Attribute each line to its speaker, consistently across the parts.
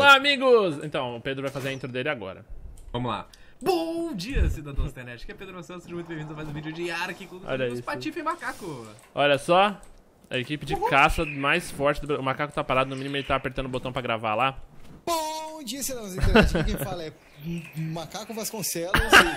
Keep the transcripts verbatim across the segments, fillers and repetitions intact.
Speaker 1: lá, amigos! Então, o Pedro vai fazer a intro dele agora.
Speaker 2: Vamos lá. Bom dia, cidadãos da internet. Aqui é Pedro Santos, sejam muito bem-vindos a mais um vídeo de Ark com os Patife e Macaco.
Speaker 1: Olha só, a equipe de caça mais forte do Brasil. O Macaco tá parado, no mínimo ele tá apertando o botão pra gravar lá.
Speaker 3: Bom dia, cidadãos da internet. Quem fala é Macaco Vasconcelos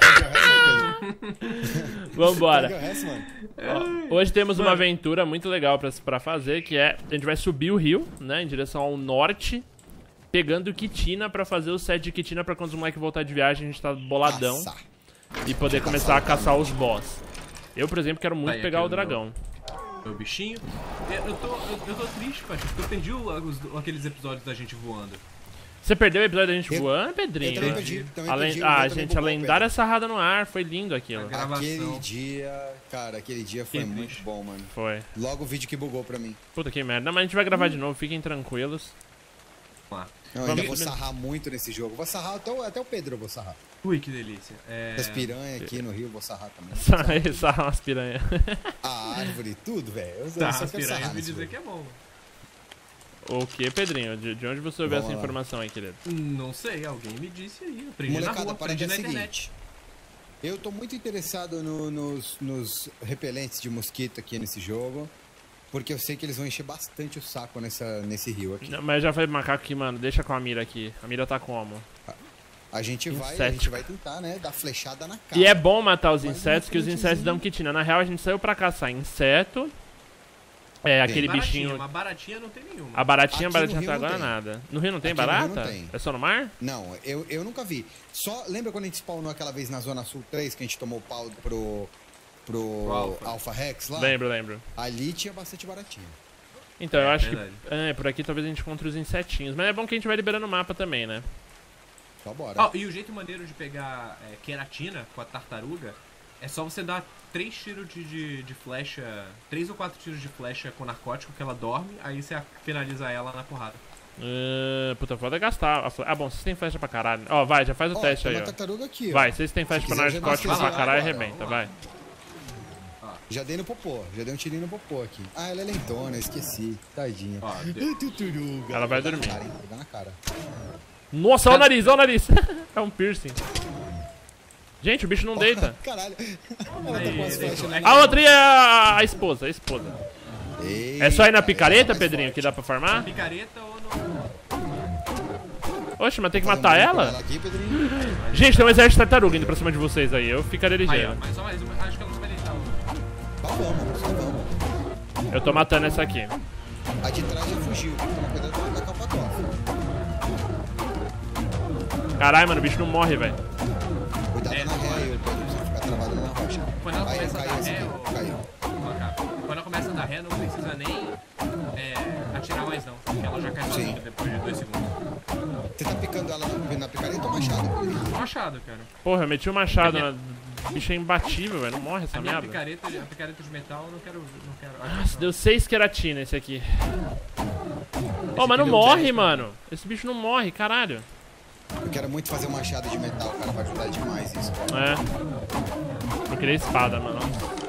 Speaker 3: e Pedro.
Speaker 1: Vambora.
Speaker 3: Resto, mano.
Speaker 1: Ó, hoje temos uma aventura muito legal pra, pra fazer, que é... A gente vai subir o rio, né, em direção ao norte, pegando Quitina pra fazer o set de Quitina pra quando os moleques voltar de viagem a gente tá boladão.
Speaker 3: Caçar.
Speaker 1: E poder começar a caçar os boss. Eu, por exemplo, quero muito
Speaker 2: Tá,
Speaker 1: pegar o dragão.
Speaker 2: Meu bichinho. Eu tô, eu, eu tô triste, Paty, porque eu perdi o, os, aqueles episódios da gente voando.
Speaker 1: Você perdeu o episódio da gente
Speaker 3: Eu-
Speaker 1: voando, Pedrinho?
Speaker 3: Eu também perdi. Também
Speaker 1: Além...
Speaker 3: perdi,
Speaker 1: Ah,
Speaker 3: eu também
Speaker 1: gente, a
Speaker 3: bugou,
Speaker 1: lendária sarrada no ar, foi lindo aquilo.
Speaker 2: A gravação.
Speaker 3: Aquele dia, cara, aquele dia foi
Speaker 2: Que
Speaker 3: muito
Speaker 2: triste.
Speaker 3: bom, mano.
Speaker 1: Foi.
Speaker 3: Logo o vídeo que bugou pra mim.
Speaker 1: Puta que merda. Não, mas a gente vai gravar de novo, fiquem tranquilos.
Speaker 2: Vamos lá.
Speaker 3: Eu ainda
Speaker 1: Vamos-
Speaker 3: vou sarrar muito nesse jogo. Vou sarrar até o, até o Pedro, eu vou sarrar.
Speaker 2: Ui, que delícia. É...
Speaker 3: As piranhas aqui no Rio, eu vou sarrar também.
Speaker 1: Sai, sarra umas piranhas.
Speaker 3: A árvore, tudo, velho. Eu
Speaker 2: Tá,
Speaker 3: só
Speaker 2: as
Speaker 3: quero
Speaker 2: piranhas
Speaker 3: sarrar
Speaker 2: me
Speaker 3: nesse
Speaker 2: dizer
Speaker 3: jogo.
Speaker 2: que é bom.
Speaker 1: O que, Pedrinho? De, de onde você ouviu
Speaker 3: Vamos
Speaker 1: essa
Speaker 3: lá.
Speaker 1: informação aí, querido?
Speaker 2: Não sei, alguém me disse aí. Eu aprendi na
Speaker 3: Molecada,
Speaker 2: rua,
Speaker 3: a
Speaker 2: aprendi
Speaker 3: parada é
Speaker 2: na
Speaker 3: a
Speaker 2: internet.
Speaker 3: seguinte. Eu tô muito interessado no- nos, nos repelentes de mosquito aqui nesse jogo. Porque eu sei que eles vão encher bastante o saco nessa, nesse rio aqui.
Speaker 1: Não, mas eu já falei pro Macaco que, mano, deixa com a mira aqui. A mira tá como?
Speaker 3: A gente vai, a
Speaker 1: Inseto.
Speaker 3: gente vai tentar, né, dar flechada na cara.
Speaker 1: E é bom matar os
Speaker 3: Mas
Speaker 1: insetos, que os insetos dão quitina. Na real, a gente saiu pra caçar inseto. É, aquele
Speaker 2: Baratinha,
Speaker 1: bichinho...
Speaker 2: mas baratinha não tem nenhuma.
Speaker 1: A baratinha, a
Speaker 3: Aqui
Speaker 1: baratinha
Speaker 3: no
Speaker 1: até
Speaker 3: Rio não
Speaker 1: agora
Speaker 3: tem.
Speaker 1: nada. No Rio não tem
Speaker 3: Aqui no Rio
Speaker 1: barata?
Speaker 3: não tem.
Speaker 1: É só no mar?
Speaker 3: Não, eu, eu nunca vi. Só lembra quando a gente spawnou aquela vez na Zona Sul três, que a gente tomou pau pro, pro
Speaker 2: Pro Alpha.
Speaker 3: Alpha Rex lá?
Speaker 1: Lembro, lembro.
Speaker 3: Ali tinha bastante baratinha.
Speaker 1: Então, eu
Speaker 2: É,
Speaker 1: acho
Speaker 2: verdade.
Speaker 1: que... É, por aqui talvez a gente encontre os insetinhos. Mas é bom que a gente vai liberando o mapa também, né?
Speaker 3: Só bora.
Speaker 2: Ó, e o jeito maneiro de pegar é, queratina com a tartaruga é só você dar três tiros de, de, de flecha, três ou quatro tiros de flecha com narcótico que ela dorme, aí você finaliza ela na porrada.
Speaker 1: Uh, puta, foda é gastar. a fle- Ah, bom, vocês têm flecha pra caralho. Ó, vai, já faz o
Speaker 3: Ó,
Speaker 1: teste
Speaker 3: tem
Speaker 1: aí,
Speaker 3: uma
Speaker 1: ó.
Speaker 3: tartaruga aqui, ó.
Speaker 1: Vai, vocês têm flecha
Speaker 3: Se
Speaker 1: pra
Speaker 3: quiser, já
Speaker 1: narcótico
Speaker 3: nasce
Speaker 1: pra
Speaker 3: lá
Speaker 1: caralho,
Speaker 3: agora,
Speaker 1: arrebenta,
Speaker 2: vamos
Speaker 1: vai.
Speaker 3: Já dei no popô, já dei um tirinho no popô aqui. Ah, ela é lentona, esqueci. Tadinha.
Speaker 2: Ó, de-
Speaker 3: Ih, Tuturuga.
Speaker 1: Ela vai
Speaker 3: Dá na
Speaker 1: dormir.
Speaker 3: cara, hein? Dá na cara.
Speaker 1: Nossa, olha o nariz, olha o nariz. É um piercing. Gente, o bicho não deita.
Speaker 3: Caralho. Ela tá
Speaker 2: Aí,
Speaker 3: com as
Speaker 2: deitou.
Speaker 3: flechas na
Speaker 1: A outra é a, a esposa, a esposa.
Speaker 3: Eita,
Speaker 1: É só ir na
Speaker 3: essa
Speaker 1: picareta,
Speaker 3: é mais
Speaker 1: Pedrinho,
Speaker 3: forte.
Speaker 1: que dá pra farmar?
Speaker 2: picareta ou no...
Speaker 1: Oxe, mas tem que
Speaker 3: Fazer um
Speaker 1: matar
Speaker 3: brinco com
Speaker 1: ela?
Speaker 3: aqui, Pedrinho.
Speaker 1: Gente, tem um exército de tartaruga indo pra cima de vocês aí. Eu ficaria
Speaker 2: Aí, ó,
Speaker 1: ligeiro.
Speaker 2: mas só mais uma, acho que ela não vai deitar.
Speaker 3: Só vamos, só vamos.
Speaker 1: Eu tô matando essa aqui.
Speaker 3: A de trás já fugiu, tem que tomar cuidado pra não dar calpatofa.
Speaker 1: Caralho, mano, o bicho não morre, velho.
Speaker 3: Cuidado
Speaker 2: É,
Speaker 3: na
Speaker 2: não
Speaker 3: ré
Speaker 2: pode.
Speaker 3: aí, Pedro, você ficar travado na rocha.
Speaker 2: Quando ela
Speaker 3: Aí,
Speaker 2: começa a
Speaker 3: caiu
Speaker 2: dar
Speaker 3: esse
Speaker 2: ré,
Speaker 3: aqui,
Speaker 2: ó,
Speaker 3: caiu.
Speaker 2: colocar. Quando ela começa a dar ré, não precisa nem é, atirar mais não, porque ela já cai
Speaker 3: Sim.
Speaker 2: sozinha depois de dois segundos.
Speaker 3: Você tá picando ela na, na picareta ou machado, Pedrinho?
Speaker 2: Machado, cara.
Speaker 1: Porra, eu meti o machado
Speaker 2: A
Speaker 1: na... O bicho é imbatível, velho. Não morre essa
Speaker 2: A minha
Speaker 1: merda.
Speaker 2: picareta, a picareta de metal, eu não quero... Não quero
Speaker 1: Nossa, deu seis queratina esse aqui. Ô, mas não
Speaker 2: deu
Speaker 1: morre,
Speaker 2: dez,
Speaker 1: mano. Esse bicho não morre, caralho.
Speaker 3: Eu quero muito fazer um machado de metal, cara, vai ajudar demais isso, cara.
Speaker 1: É. Eu queria espada, mano.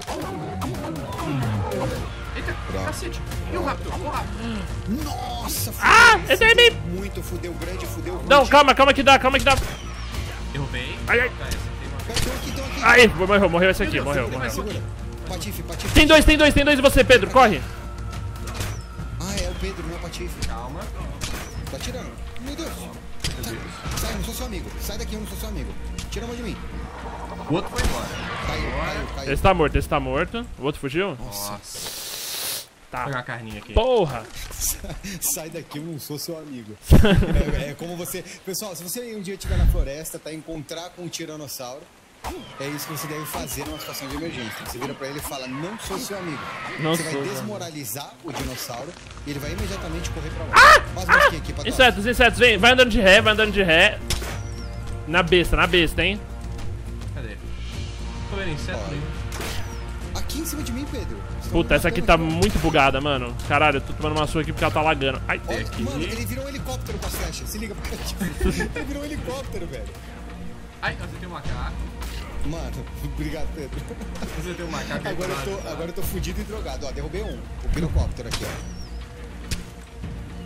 Speaker 2: Eita,
Speaker 3: Pronto.
Speaker 2: cacete. E o rápido, o rápido.
Speaker 3: Nossa, fudeu.
Speaker 1: Ah, esse aí me...
Speaker 3: Muito, fudeu grande, fudeu rude.
Speaker 1: Não, calma, calma que dá, calma que dá.
Speaker 2: Derrubei.
Speaker 1: Ai, ai.
Speaker 2: Tá, essa tem uma...
Speaker 3: Tem um aqui, tem um aqui.
Speaker 1: Aí, morreu, morreu esse aqui,
Speaker 2: Meu Deus,
Speaker 1: morreu,
Speaker 2: segura,
Speaker 1: morreu.
Speaker 2: vai,
Speaker 3: Segura. Patife, patife.
Speaker 1: Tem dois, tem dois, tem dois em você, Pedro, corre.
Speaker 3: Ah, é o Pedro, não é o patife.
Speaker 2: Calma.
Speaker 3: Tá tirando. Meu Deus. Sai, sai, eu não sou seu amigo. Sai daqui, eu não sou seu amigo. Tira a mão de mim.
Speaker 2: O outro foi embora.
Speaker 3: Caiu, caiu, caiu.
Speaker 1: Esse tá morto, esse tá morto. O outro fugiu?
Speaker 3: Nossa.
Speaker 2: Vou
Speaker 1: Tá.
Speaker 2: pegar a carninha aqui.
Speaker 1: Porra.
Speaker 3: Sai daqui, eu não sou seu amigo. é, é como você... Pessoal, se você um dia estiver na floresta, tá, encontrar com um tiranossauro, é isso que você deve fazer numa situação de emergência. Você vira pra ele e fala, não sou seu amigo.
Speaker 1: Não
Speaker 3: você
Speaker 1: sou,
Speaker 3: vai
Speaker 1: né?
Speaker 3: desmoralizar o dinossauro e ele vai imediatamente correr pra lá. Faz uma mosquinha aqui pra trás.
Speaker 1: Insetos, insetos, vem, vai andando de ré, vai andando de ré. Na besta, na besta, hein?
Speaker 2: Cadê? Tô vendo inseto
Speaker 3: Olha.
Speaker 2: nenhum.
Speaker 3: Aqui em cima de mim, Pedro. Você
Speaker 1: Puta,
Speaker 3: tá
Speaker 1: essa aqui
Speaker 3: matando
Speaker 1: tá
Speaker 3: aqui, ó.
Speaker 1: muito bugada, mano. Caralho, eu tô tomando uma sua aqui porque ela tá lagando. Ai,
Speaker 3: Olha,
Speaker 2: aqui.
Speaker 3: mano, ele virou um helicóptero com as flechas. Se liga pra gente. Ele virou um helicóptero, velho.
Speaker 2: Ai, você tem um macaco.
Speaker 3: Mano, obrigado, Pedro.
Speaker 2: Você tem um macaco aí
Speaker 3: Agora eu
Speaker 2: do
Speaker 3: tô,
Speaker 2: lado, tá?
Speaker 3: agora eu tô fudido e drogado. Ó, derrubei um. O pirocóptero aqui, ó.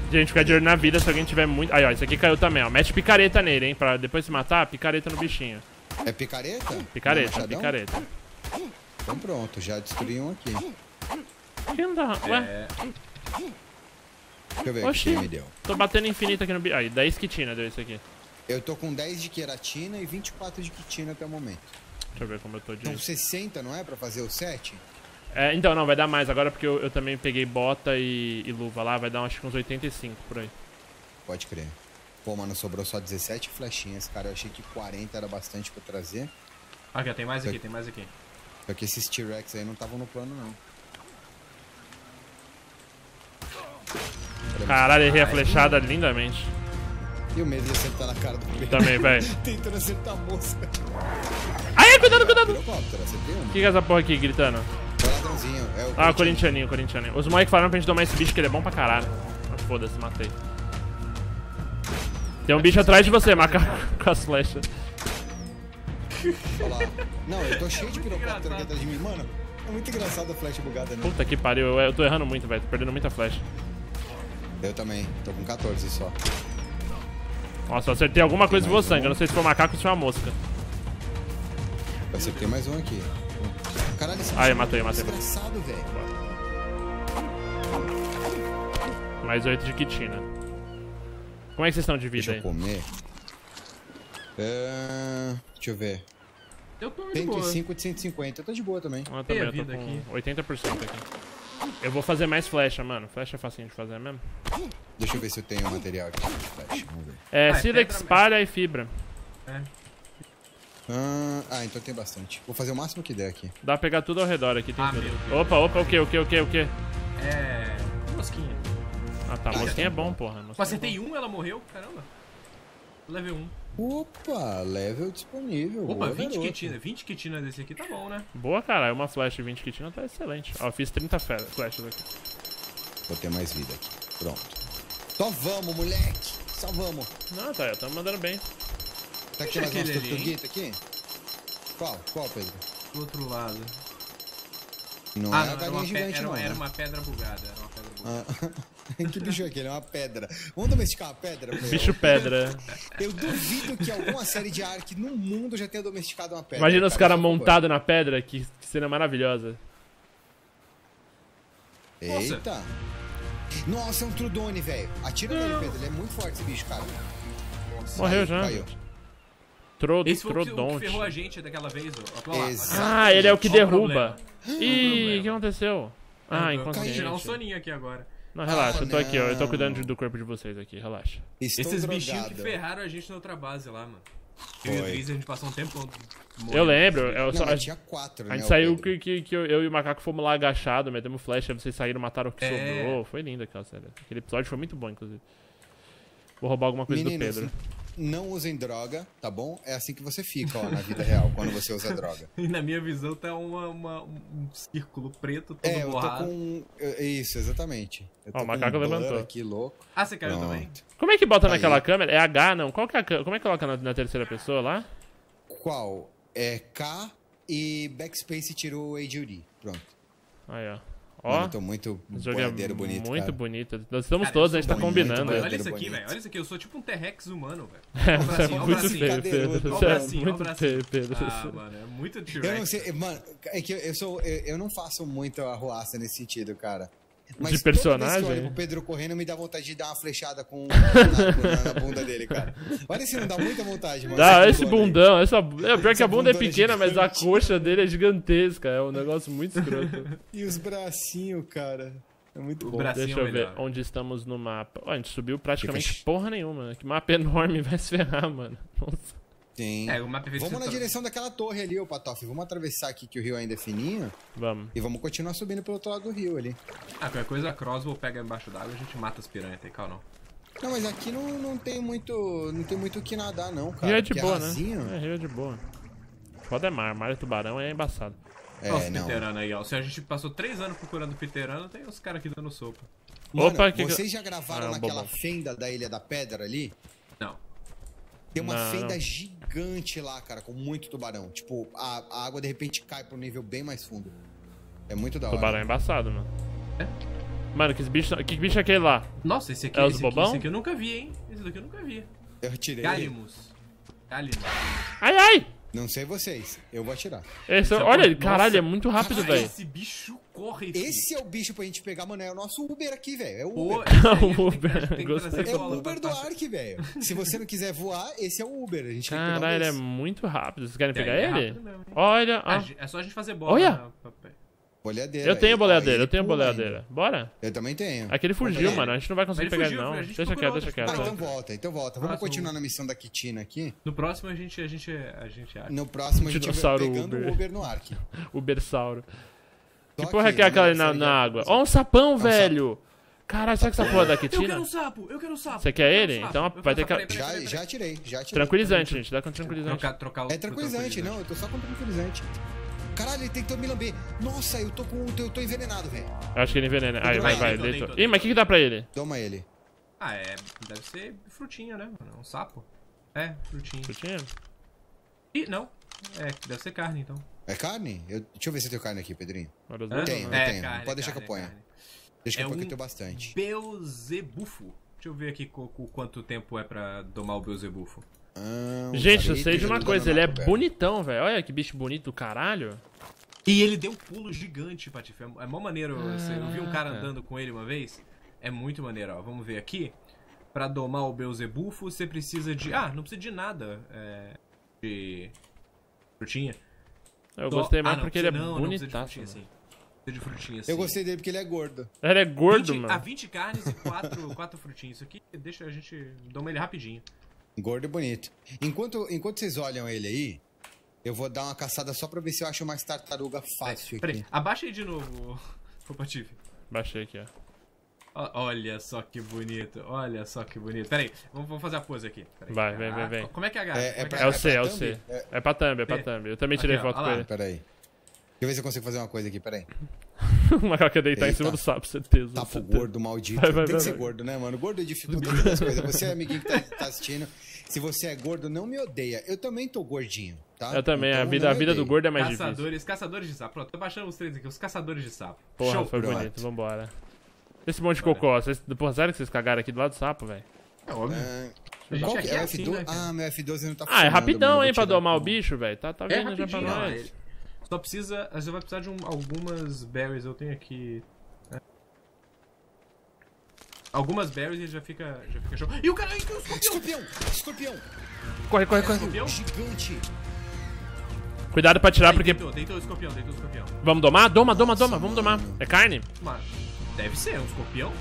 Speaker 1: Gente, fica de olho na vida se alguém tiver muito... Aí, ó, esse aqui caiu também, ó. Mete picareta nele, hein, pra depois se matar, picareta no bichinho.
Speaker 3: É picareta?
Speaker 1: Picareta, picareta.
Speaker 3: Então pronto, já destruí um aqui.
Speaker 1: Que não dá? Ué?
Speaker 2: É...
Speaker 3: Deixa eu ver
Speaker 1: Oxi.
Speaker 3: o que me deu.
Speaker 1: Tô batendo infinito aqui no bicho. Aí, dez quitina deu isso aqui.
Speaker 3: Eu tô com dez de queratina e vinte e quatro de quitina até o momento.
Speaker 1: Deixa eu ver como eu tô de...
Speaker 3: Então sessenta, não é? Pra fazer o sete?
Speaker 1: É, então, não, vai dar mais agora porque eu, eu também peguei bota e, e luva lá. Vai dar acho que uns oitenta e cinco por aí.
Speaker 3: Pode crer. Pô, mano, sobrou só dezessete flechinhas, cara. Eu achei que quarenta era bastante pra trazer.
Speaker 2: Aqui, ó, tem mais aqui, tem mais aqui.
Speaker 3: Só que esses T-Rex aí não estavam no plano, não.
Speaker 1: Caralho, errei a flechada lindamente.
Speaker 3: E o medo de acertar na cara do Pedro.
Speaker 1: Também, velho.
Speaker 3: Tentando acertar a mosca.
Speaker 1: Ai, cuidado, cuidado!
Speaker 3: Pirocóptero, acertei uma.
Speaker 1: O que é essa porra aqui gritando?
Speaker 3: É o ladrãozinho. É o
Speaker 1: Ah, o corintianinho, o corintianinho. Os moleques falaram pra gente domar esse bicho que ele é bom pra caralho. Mas foda-se, matei. Tem um bicho atrás de você, macaco, com as flechas.
Speaker 3: Olha lá. Não, eu tô cheio de pirocóptero aqui atrás de mim. Mano, é muito engraçado a flecha bugada, né?
Speaker 1: Puta que pariu, eu, eu tô errando muito, velho. Tô perdendo muita flecha.
Speaker 3: Eu também. Tô com quatorze só.
Speaker 1: Nossa, eu acertei alguma coisa e
Speaker 3: mais
Speaker 1: voou sangue.
Speaker 3: um.
Speaker 1: Eu não sei se foi um macaco ou se foi uma mosca.
Speaker 3: Eu acertei mais um aqui. Caralho, esse
Speaker 1: Ah, eu
Speaker 3: bicho
Speaker 1: matei,
Speaker 3: é
Speaker 1: eu matei.
Speaker 3: desgraçado, velho.
Speaker 1: Mais oito de quitina. Como é que vocês estão de vida
Speaker 3: Deixa eu
Speaker 1: aí?
Speaker 3: comer. É... Deixa eu ver.
Speaker 2: Eu tô de
Speaker 3: cento
Speaker 2: boa.
Speaker 3: e cinco de cento e cinquenta. Eu tô de boa também.
Speaker 1: Ah,
Speaker 2: Tem
Speaker 1: também,
Speaker 2: a
Speaker 1: eu tô
Speaker 2: vida
Speaker 1: com
Speaker 2: aqui.
Speaker 1: oitenta por cento aqui. Eu vou fazer mais flecha, mano. Flecha é facinho de fazer mesmo.
Speaker 3: Deixa eu ver se eu tenho material aqui. Flash, vamos ver.
Speaker 1: É,
Speaker 2: Ah, é
Speaker 1: sílex,
Speaker 2: pedra
Speaker 1: palha e fibra.
Speaker 2: É.
Speaker 3: Ah, ah, então tem bastante. Vou fazer o máximo que der aqui.
Speaker 1: Dá pra pegar tudo ao redor aqui, tem
Speaker 2: Ah,
Speaker 1: tudo.
Speaker 2: meu Deus.
Speaker 1: Opa, opa, o que, o que, o que, o que?
Speaker 2: É... Mosquinha.
Speaker 1: Ah tá,
Speaker 3: Ah,
Speaker 1: mosquinha é
Speaker 3: tá
Speaker 1: bom,
Speaker 3: bom.
Speaker 1: porra.
Speaker 2: Eu
Speaker 1: Mosquinha é
Speaker 2: acertei um, ela morreu? Caramba. Level um.
Speaker 3: Opa, level disponível.
Speaker 2: Opa,
Speaker 3: boa,
Speaker 2: vinte
Speaker 3: garoto.
Speaker 2: quitina. vinte quitina desse aqui tá bom, né?
Speaker 1: bom. Boa, caralho. Uma flash de vinte quitina tá excelente. Ó, eu fiz trinta fe- flashes aqui.
Speaker 3: Vou ter mais vida aqui. Pronto. Só vamos, moleque. Só vamos.
Speaker 1: Não, tá, tamo mandando bem.
Speaker 3: Tá aqui
Speaker 2: Deixa
Speaker 3: mais umas
Speaker 2: aquele ali, hein?
Speaker 3: tortuguitas aqui? Qual? Qual, Pedro?
Speaker 2: Do outro lado.
Speaker 3: Não
Speaker 2: ah,
Speaker 3: é
Speaker 2: não,
Speaker 3: a
Speaker 2: era
Speaker 3: galinha
Speaker 2: uma, pe-
Speaker 3: gigante,
Speaker 2: era,
Speaker 3: não.
Speaker 2: era
Speaker 3: né?
Speaker 2: uma pedra bugada. Era uma pedra bugada.
Speaker 3: Ah, que bicho é aquele? É uma pedra. Vamos domesticar uma pedra, Pedro?
Speaker 1: Bicho pedra.
Speaker 3: Eu duvido que alguma série de Ark no mundo já tenha domesticado uma pedra.
Speaker 1: Imagina os
Speaker 3: cara,
Speaker 1: caras
Speaker 3: por favor.
Speaker 1: montados na pedra, que, que cena maravilhosa.
Speaker 3: Eita. Nossa, é um Trudone, velho. Atira nele, Pedro. Ele é muito forte esse bicho, cara.
Speaker 1: Morreu
Speaker 3: Caiu,
Speaker 1: já.
Speaker 3: caiu.
Speaker 1: Tro
Speaker 2: Esse foi o que, o que
Speaker 1: Trodonte.
Speaker 2: ferrou a gente daquela vez, ó. Olha lá.
Speaker 3: Exato.
Speaker 1: Ah, ele é o que
Speaker 2: Qual o
Speaker 1: derruba.
Speaker 2: problema?
Speaker 1: Ih, o que aconteceu? Ah,
Speaker 2: Eu vou tirar um
Speaker 1: inconsciente.
Speaker 2: soninho aqui agora.
Speaker 1: Não, relaxa,
Speaker 3: Ah,
Speaker 1: eu tô aqui, ó. Eu tô
Speaker 3: não.
Speaker 1: cuidando do corpo de vocês aqui, relaxa.
Speaker 3: Estou
Speaker 2: Esses bichinhos
Speaker 3: drogado.
Speaker 2: que ferraram a gente na outra base lá, mano. Eu e
Speaker 3: Foi.
Speaker 2: o Drizzy, a gente passou um tempo.
Speaker 1: Eu lembro, eu
Speaker 3: Não,
Speaker 1: só,
Speaker 3: mas tinha quatro,
Speaker 1: a
Speaker 3: né?
Speaker 1: gente
Speaker 3: o
Speaker 1: saiu
Speaker 3: Pedro?
Speaker 1: que, que, que eu, eu e o macaco fomos lá agachados, metemos flecha, vocês saíram, mataram o que
Speaker 2: É.
Speaker 1: sobrou. Foi lindo aquela série. Aquele episódio foi muito bom, inclusive. Vou roubar alguma coisa
Speaker 3: Meninos,
Speaker 1: do Pedro.
Speaker 3: não usem droga, tá bom? É assim que você fica, ó, na vida real, quando você usa droga.
Speaker 2: E na minha visão tá uma, uma- um círculo preto todo
Speaker 3: É, eu tô
Speaker 2: borrado.
Speaker 3: com... eu- Isso, exatamente. Eu tô
Speaker 1: Ó, o macaco
Speaker 3: com um blur
Speaker 1: levantou.
Speaker 3: aqui, louco.
Speaker 2: Ah, você caiu
Speaker 3: Pronto.
Speaker 2: também?
Speaker 1: Como é que bota
Speaker 3: Aí.
Speaker 1: naquela câmera? É H, não? Qual que é a câmera? Como é que coloca na, na terceira pessoa lá?
Speaker 3: Qual? É K e backspace tirou o A J D. Pronto.
Speaker 1: Aí, ó.
Speaker 3: Mano,
Speaker 1: Ó,
Speaker 3: eu tô muito
Speaker 1: esse jogo é
Speaker 3: boiadeiro bonito,
Speaker 1: muito
Speaker 3: cara.
Speaker 1: bonito. Nós estamos
Speaker 2: Cara,
Speaker 1: todos,
Speaker 2: eu
Speaker 1: a gente
Speaker 2: sou
Speaker 1: tá
Speaker 3: muito,
Speaker 1: combinando.
Speaker 3: muito
Speaker 2: Olha
Speaker 3: Boiadeiro
Speaker 2: isso aqui,
Speaker 3: bonito.
Speaker 2: velho. Olha isso aqui, eu sou tipo um T-Rex humano, velho.
Speaker 1: É,
Speaker 2: Olha o
Speaker 1: você é
Speaker 2: bracinho, olha o
Speaker 1: muito
Speaker 2: bracinho.
Speaker 1: feio, Pedro.
Speaker 3: Olha o
Speaker 1: Você é
Speaker 2: bracinho, olha o
Speaker 1: muito
Speaker 2: bracinho.
Speaker 1: feio, Pedro.
Speaker 2: Ah, mano, é muito
Speaker 3: Eu não
Speaker 2: T-Rex.
Speaker 3: sei, mano, é que eu sou. Eu, eu não faço muito arruaça nesse sentido, cara. Mas
Speaker 1: De
Speaker 3: toda vez que eu
Speaker 1: personagem?
Speaker 3: olho pro Pedro correndo, me dá vontade de dar uma flechada com na, na, na bunda dele, cara. Olha se não dá muita vontade, mano.
Speaker 1: Dá,
Speaker 3: Essa
Speaker 1: esse
Speaker 3: bunda aí.
Speaker 1: bundão, essa... É, pior que
Speaker 3: Essa
Speaker 1: a bunda é
Speaker 3: bundona
Speaker 1: pequena, mas a
Speaker 3: gigante.
Speaker 1: coxa dele é gigantesca. É um negócio muito escroto.
Speaker 3: E os bracinhos, cara. É muito
Speaker 2: O
Speaker 3: bom.
Speaker 2: bracinho
Speaker 1: Deixa eu
Speaker 2: é
Speaker 1: ver
Speaker 2: melhor.
Speaker 1: onde estamos no mapa. Ó, a gente subiu praticamente
Speaker 3: Fica-
Speaker 1: porra nenhuma. Que mapa enorme, vai se ferrar, mano. Nossa.
Speaker 3: Sim.
Speaker 2: É, o mapa fez
Speaker 3: Vamos na
Speaker 2: que-
Speaker 3: direção daquela torre ali, ô Patof. Vamos atravessar aqui que o rio ainda é fininho.
Speaker 1: Vamos.
Speaker 3: E vamos continuar subindo pelo outro lado do rio ali.
Speaker 2: Ah, qualquer coisa a crossbow pega embaixo d'água e a gente mata as piranhas, tem cal não.
Speaker 3: Não, mas aqui não, não tem muito. Não tem muito o que nadar, não, cara.
Speaker 1: Rio é de
Speaker 3: porque
Speaker 1: boa,
Speaker 3: rasinho.
Speaker 1: né? É, rio é de boa. Foda é mar, mar é tubarão é embaçado.
Speaker 3: É,
Speaker 2: Nossa,
Speaker 3: não.
Speaker 2: Piterano aí, ó. Se a gente passou três anos procurando Piterano, tem os caras aqui dando sopa.
Speaker 3: Mano,
Speaker 1: Opa, que que-
Speaker 3: vocês já gravaram
Speaker 1: Ah,
Speaker 3: naquela
Speaker 1: bobão.
Speaker 3: fenda da Ilha da Pedra ali?
Speaker 2: Não.
Speaker 3: Tem uma
Speaker 1: Não,
Speaker 3: fenda
Speaker 1: não.
Speaker 3: gigante lá, cara, com muito tubarão. Tipo, a, a água de repente cai pro nível bem mais fundo. É muito da hora.
Speaker 1: Tubarão é embaçado, mano. Mano, que bicho, que bicho é aquele lá?
Speaker 2: Nossa, esse aqui,
Speaker 1: É os
Speaker 2: esse, aqui
Speaker 1: bobão?
Speaker 2: esse aqui eu nunca vi, hein? Esse daqui eu nunca vi.
Speaker 3: Eu tirei.
Speaker 2: Galimus. Galimus.
Speaker 1: Ai, ai!
Speaker 3: Não sei vocês, eu vou atirar.
Speaker 1: Esse,
Speaker 2: Esse é
Speaker 1: olha,
Speaker 2: o-
Speaker 1: caralho,
Speaker 2: Nossa.
Speaker 1: é muito rápido,
Speaker 3: Caralho,
Speaker 1: velho.
Speaker 2: Esse bicho corre, filho.
Speaker 3: Esse é o bicho pra gente pegar, mano. É o nosso Uber aqui, velho. É o
Speaker 2: Pô,
Speaker 3: Uber.
Speaker 2: esse aí a gente tem que-
Speaker 1: Uber,
Speaker 2: a gente tem que
Speaker 1: gostei.
Speaker 2: trazer
Speaker 3: É o
Speaker 2: cola
Speaker 3: Uber
Speaker 2: pra-
Speaker 3: do Ark, velho. Se você não quiser voar, esse é o Uber. A gente tem que pegar
Speaker 1: Caralho,
Speaker 3: um
Speaker 1: é
Speaker 3: desse.
Speaker 1: muito rápido. Vocês querem
Speaker 2: É,
Speaker 1: pegar
Speaker 2: é
Speaker 1: ele?
Speaker 2: rápido mesmo, hein?
Speaker 1: Olha,
Speaker 2: Ah,
Speaker 1: ah.
Speaker 2: É só a gente fazer bola.
Speaker 1: Olha.
Speaker 2: na- papel.
Speaker 3: Boleadeira.
Speaker 1: Eu tenho
Speaker 3: Ele-
Speaker 1: boleadeira,
Speaker 3: ele
Speaker 1: eu tenho
Speaker 3: pula
Speaker 1: boleadeira.
Speaker 3: ainda.
Speaker 1: Bora.
Speaker 3: Eu também tenho.
Speaker 1: Aquele
Speaker 3: Vamos
Speaker 1: fugiu,
Speaker 3: pegar
Speaker 1: mano. A
Speaker 3: ele?
Speaker 1: gente não vai conseguir
Speaker 2: Ele
Speaker 1: pegar ele,
Speaker 2: fugiu,
Speaker 1: não.
Speaker 2: a gente
Speaker 1: Deixa
Speaker 2: procurou
Speaker 1: quieto, deixa
Speaker 2: outro.
Speaker 3: Ah,
Speaker 1: quieto.
Speaker 3: então volta, então volta. Vamos
Speaker 2: Próximo.
Speaker 3: continuar na missão da Kitina aqui.
Speaker 2: No próximo a gente, a gente, a gente acha.
Speaker 3: No próximo a gente vai
Speaker 1: Dinossauro
Speaker 3: pegando
Speaker 1: Uber.
Speaker 3: o Uber no Ark.
Speaker 1: O Bersauro. Que
Speaker 3: Só
Speaker 1: porra é que é aquela ali na,
Speaker 3: nessa
Speaker 1: na
Speaker 3: liga-
Speaker 1: água? Ó, um sapão,
Speaker 3: um
Speaker 1: velho! Caralho, será que essa porra daqui
Speaker 2: Eu quero
Speaker 1: tira?
Speaker 2: um sapo, eu quero um sapo.
Speaker 1: Você quer
Speaker 2: eu quero
Speaker 1: ele?
Speaker 2: um sapo.
Speaker 1: Então
Speaker 2: Eu
Speaker 1: vai
Speaker 2: quero
Speaker 1: ter
Speaker 2: um sapo.
Speaker 1: que-
Speaker 2: Peraí, peraí,
Speaker 3: Já,
Speaker 2: peraí,
Speaker 3: já tirei, já tirei.
Speaker 1: Tranquilizante, gente. Dá com
Speaker 2: peraí.
Speaker 1: tranquilizante.
Speaker 2: Trocar, trocar o
Speaker 3: É tranquilizante, não. Eu tô só com tranquilizante. Caralho, ele tentou me lamber. Nossa, eu tô com. Eu tô envenenado, velho.
Speaker 1: Eu acho que ele envenena. Aí, vai, vai,
Speaker 2: Deitou,
Speaker 1: deitou.
Speaker 2: deitou,
Speaker 1: Ih, mas o que que dá pra ele?
Speaker 3: Toma ele.
Speaker 2: Ah, é. Deve ser frutinha, né? mano? É um sapo. É, frutinha.
Speaker 1: Frutinha?
Speaker 2: Ih, não. É, deve ser carne então.
Speaker 3: É carne? Eu- deixa eu ver se eu tenho carne aqui, Pedrinho.
Speaker 1: Agora os
Speaker 2: Hã?
Speaker 1: dois,
Speaker 3: Tenho,
Speaker 1: né?
Speaker 3: eu
Speaker 2: É,
Speaker 3: tenho.
Speaker 2: carne,
Speaker 3: Pode deixar
Speaker 2: carne,
Speaker 3: que eu ponha.
Speaker 2: carne.
Speaker 3: Deixa que
Speaker 2: É
Speaker 3: eu ponha que
Speaker 2: um
Speaker 3: eu tenho bastante.
Speaker 2: Beelzebufo. Deixa eu ver aqui co- co- quanto tempo é pra domar o Beelzebufo.
Speaker 3: Ah,
Speaker 1: Gente, eu
Speaker 3: cara,
Speaker 1: sei de
Speaker 3: ele
Speaker 1: uma
Speaker 3: tá
Speaker 1: coisa.
Speaker 3: dando
Speaker 1: Ele é
Speaker 3: na coberta.
Speaker 1: bonitão, velho. Olha que bicho bonito do caralho.
Speaker 2: E ele deu um pulo gigante, Patife. É mó maneiro. você- Eu vi um cara
Speaker 1: Caraca.
Speaker 2: andando com ele uma vez. É muito maneiro, ó. Vamos ver aqui. Pra domar o Beelzebufo, você precisa de... Ah, não precisa de nada. É... De... Frutinha.
Speaker 1: Eu
Speaker 2: Do-
Speaker 1: gostei mais
Speaker 2: Ah, não,
Speaker 1: porque ele é
Speaker 2: precisa- não, não precisa de
Speaker 1: bonitaço.
Speaker 2: frutinha,
Speaker 1: velho.
Speaker 2: sim. Precisa de frutinha, sim.
Speaker 3: Eu gostei dele porque ele é gordo.
Speaker 1: Ele é gordo,
Speaker 2: vinte,
Speaker 1: mano.
Speaker 2: Ah, vinte carnes e quatro, quatro frutinhas. Isso aqui deixa a gente... Doma ele rapidinho.
Speaker 3: Gordo e bonito. Enquanto, enquanto vocês olham ele aí, eu vou dar uma caçada só pra ver se eu acho mais tartaruga fácil
Speaker 2: Peraí,
Speaker 3: aqui.
Speaker 2: abaixa aí de novo, ô Patife.
Speaker 1: Baixei aqui, ó.
Speaker 2: Ó, Olha só que bonito, olha só que bonito. Peraí, vamos, vamos fazer a pose aqui. Peraí.
Speaker 1: Vai, vem, vem,
Speaker 2: Ah,
Speaker 1: vem.
Speaker 2: Como é que é a garra?
Speaker 3: É- é
Speaker 2: Como é que
Speaker 3: pra-
Speaker 1: É o
Speaker 2: a
Speaker 1: C, é o
Speaker 3: pra
Speaker 1: C.
Speaker 3: thumb? É-
Speaker 1: É pra thumb, é pra
Speaker 2: É.
Speaker 1: thumb. Eu também tirei
Speaker 2: Aqui, ó,
Speaker 1: foto
Speaker 2: olha
Speaker 1: com
Speaker 2: lá.
Speaker 1: ele.
Speaker 3: Pera aí. Deixa eu ver se eu consigo fazer uma coisa aqui, peraí.
Speaker 1: O macaco ia deitar em
Speaker 3: Eita.
Speaker 1: cima do sapo, certeza.
Speaker 3: Tapo
Speaker 1: certeza.
Speaker 3: gordo, maldito.
Speaker 1: Vai, vai,
Speaker 3: Tem
Speaker 1: vai,
Speaker 3: que ser
Speaker 1: vai.
Speaker 3: gordo, né, mano? Gordo dificulta todas as coisas. Você, amiguinho que tá, tá assistindo, se você é gordo, não me odeia. Eu também tô gordinho, tá?
Speaker 1: Eu também, a
Speaker 3: Então,
Speaker 1: vida,
Speaker 3: não
Speaker 1: a
Speaker 3: me
Speaker 1: vida do
Speaker 3: odeie.
Speaker 1: gordo é mais difícil.
Speaker 2: Caçadores, caçadores de sapo. Pronto, tô baixando os três aqui, os caçadores de sapo.
Speaker 1: Porra,
Speaker 2: Show.
Speaker 1: foi
Speaker 3: Pronto.
Speaker 1: bonito, vambora. Esse monte de cocô, vocês, porra, sério que vocês cagaram aqui do lado do sapo, velho?
Speaker 2: É óbvio.
Speaker 3: Ah,
Speaker 2: A gente
Speaker 3: qual
Speaker 2: aqui
Speaker 3: que é o
Speaker 2: é
Speaker 3: F
Speaker 2: assim,
Speaker 3: doze?
Speaker 2: né, cara?
Speaker 3: Ah, meu F doze não tá
Speaker 1: Ah, é
Speaker 3: funcionando,
Speaker 1: rapidão,
Speaker 3: mano.
Speaker 1: hein,
Speaker 3: Vou
Speaker 1: pra
Speaker 3: tirar-
Speaker 1: domar o bicho, velho. Tá, tá
Speaker 2: É
Speaker 1: vindo já pra
Speaker 2: rapidinho, ó,
Speaker 1: nós.
Speaker 2: ele- Só precisa. Você vai precisar de um- algumas berries. Eu tenho aqui. né? Algumas berries e ele já fica. Já fica show. E o cara. Ih, tem um escorpião!
Speaker 3: Escorpião! Escorpião!
Speaker 1: Corre, corre, corre.
Speaker 2: Escorpião?
Speaker 3: Gigante!
Speaker 1: Cuidado pra tirar,
Speaker 2: Aí,
Speaker 1: porque...
Speaker 2: Deitou, deitou o escorpião, deitou o escorpião.
Speaker 1: Vamos domar? Doma, doma, doma,
Speaker 3: Nossa,
Speaker 1: vamos domar.
Speaker 3: mano.
Speaker 1: É carne?
Speaker 2: Mano, deve ser um escorpião.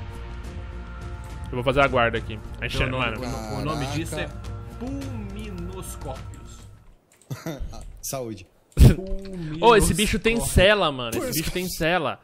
Speaker 1: Eu vou fazer a guarda aqui. A gente,
Speaker 2: O nome,
Speaker 1: mano,
Speaker 2: o- o nome
Speaker 3: Caraca.
Speaker 2: disso é Pulminoscorpius.
Speaker 3: Saúde.
Speaker 1: Ô, esse bicho tem cela, mano. Esse bicho tem cela.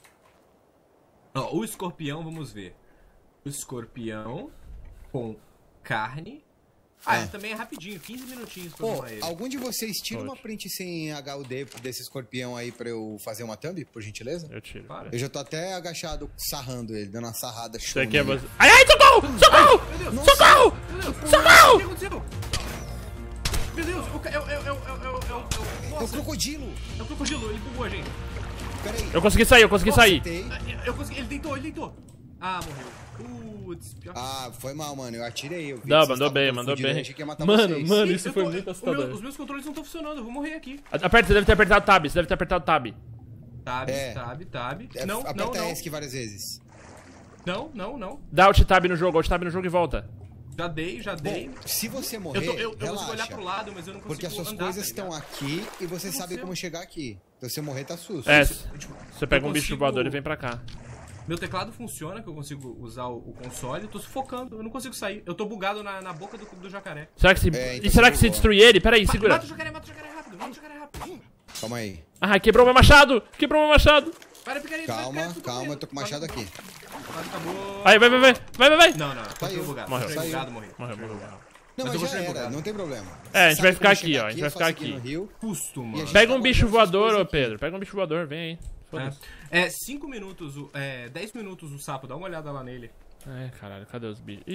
Speaker 2: Ó, o escorpião, vamos ver. O escorpião com carne. Ah,
Speaker 3: É.
Speaker 2: também é rapidinho, quinze minutinhos pra
Speaker 3: Pô,
Speaker 2: domar ele.
Speaker 3: algum de vocês tira uma
Speaker 1: Pode.
Speaker 3: print sem H U D desse escorpião aí pra eu fazer uma thumb, por gentileza?
Speaker 1: Eu tiro.
Speaker 2: Para.
Speaker 3: Eu já tô até agachado, sarrando ele, dando uma sarrada
Speaker 1: Isso
Speaker 3: show.
Speaker 1: aqui é
Speaker 3: nele.
Speaker 1: você. Ai, ai, socorro! Socorro!
Speaker 2: Meu Deus,
Speaker 1: Socorro!
Speaker 2: meu Deus,
Speaker 1: Socorro!
Speaker 2: o que aconteceu? Meu Deus, o ca- é o. É o. É o. É o. É o. É o.
Speaker 3: É o
Speaker 2: Nossa,
Speaker 3: crocodilo!
Speaker 2: é o crocodilo, ele bugou a gente.
Speaker 3: Peraí.
Speaker 1: Eu consegui sair, eu consegui sair.
Speaker 3: Acertei.
Speaker 2: Eu- Eu consegui, ele deitou, ele deitou. Ah, morreu. Putz, pior que-
Speaker 3: Ah, foi mal, mano. Eu atirei. Eu vi
Speaker 1: Não,
Speaker 3: que vocês
Speaker 1: mandou
Speaker 3: estavam
Speaker 1: bem, mandou
Speaker 3: confundindo, eu
Speaker 1: bem.
Speaker 3: achei que ia matar
Speaker 1: Mano,
Speaker 3: vocês.
Speaker 1: mano,
Speaker 2: Ih,
Speaker 1: isso
Speaker 2: eu
Speaker 1: foi
Speaker 2: tô-
Speaker 1: muito
Speaker 2: o
Speaker 1: assustador.
Speaker 2: meu- Os meus controles não estão funcionando, eu vou morrer aqui.
Speaker 1: Aperta, você deve ter apertado o tab, você deve ter apertado o tab.
Speaker 2: Tab,
Speaker 3: É.
Speaker 2: tab, tab.
Speaker 3: É,
Speaker 2: Não, não,
Speaker 3: aperta
Speaker 2: não.
Speaker 3: ESC várias vezes.
Speaker 2: Não, não, não.
Speaker 1: Dá alt tab no jogo, alt tab no jogo e volta.
Speaker 2: Já dei, já dei.
Speaker 3: Bom, se você morrer,
Speaker 2: Eu, tô, eu, eu consigo
Speaker 3: relaxa.
Speaker 2: olhar pro lado, mas eu não consigo
Speaker 3: Porque as suas
Speaker 2: andar,
Speaker 3: coisas
Speaker 2: tá
Speaker 3: estão
Speaker 2: ligado?
Speaker 3: aqui e você
Speaker 2: que
Speaker 3: sabe
Speaker 2: aconteceu?
Speaker 3: como chegar aqui. Então se você morrer, tá susto.
Speaker 1: É,
Speaker 2: Eu, tipo,
Speaker 1: você pega
Speaker 2: eu
Speaker 1: um bicho
Speaker 2: consigo-
Speaker 1: voador e vem pra cá.
Speaker 2: Meu teclado funciona, que eu consigo usar o, o console. Eu tô sufocando, eu não consigo sair. Eu tô bugado na, na boca do, do jacaré.
Speaker 1: Será que se...
Speaker 3: É, então
Speaker 1: E será
Speaker 3: você
Speaker 1: que se
Speaker 3: bugou.
Speaker 1: destruir ele? Pera aí,
Speaker 2: Ma-
Speaker 1: segura.
Speaker 2: Mata o jacaré, mata o jacaré rápido, mata o jacaré rápido.
Speaker 3: Calma aí.
Speaker 1: Ah, quebrou meu machado! Quebrou meu machado!
Speaker 2: Para, picareta, vai,
Speaker 3: Calma,
Speaker 2: picareta,
Speaker 3: calma,
Speaker 2: morrendo.
Speaker 3: eu tô com o machado
Speaker 2: Quase-
Speaker 3: aqui.
Speaker 2: Quase acabou.
Speaker 1: Aí, vai, vai, vai! Vai, vai, vai!
Speaker 2: Não, não, continuo
Speaker 3: Saiu.
Speaker 2: bugado.
Speaker 1: Morreu.
Speaker 2: Continuei
Speaker 3: Saiu.
Speaker 2: bugado, morri.
Speaker 1: Morreu, morreu, morreu.
Speaker 3: Não,
Speaker 2: Mas
Speaker 3: mas,
Speaker 2: eu vou
Speaker 3: já
Speaker 2: ser
Speaker 3: era,
Speaker 2: bugado.
Speaker 3: não tem problema.
Speaker 1: É, a gente
Speaker 3: Sabe
Speaker 1: vai
Speaker 3: como
Speaker 1: ficar aqui,
Speaker 3: chegar
Speaker 1: ó, a gente
Speaker 3: eu
Speaker 1: vai
Speaker 3: faço
Speaker 1: ficar
Speaker 3: aqui no
Speaker 1: aqui.
Speaker 3: Rio.
Speaker 2: Custo,
Speaker 3: E a
Speaker 2: mano.
Speaker 3: gente-
Speaker 1: Pega
Speaker 3: tá
Speaker 1: um bicho
Speaker 3: guardando essas
Speaker 1: voador,
Speaker 3: coisas
Speaker 1: ô
Speaker 3: aqui.
Speaker 1: Pedro. Pega um bicho voador, vem aí. Foda-se.
Speaker 2: É, cinco minutos, o- é, dez minutos o sapo, dá uma olhada lá nele.
Speaker 1: É, caralho, cadê os bichos? Ih,